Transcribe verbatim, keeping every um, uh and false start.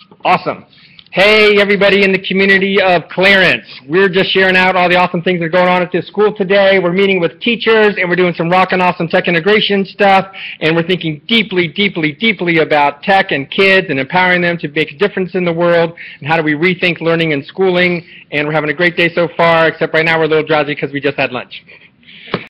Awesome. Hey, everybody in the community of Clarence. We're just sharing out all the awesome things that are going on at this school today. We're meeting with teachers, and we're doing some rockin' awesome tech integration stuff, and we're thinking deeply, deeply, deeply about tech and kids and empowering them to make a difference in the world, and how do we rethink learning and schooling. And we're having a great day so far, except right now we're a little drowsy because we just had lunch.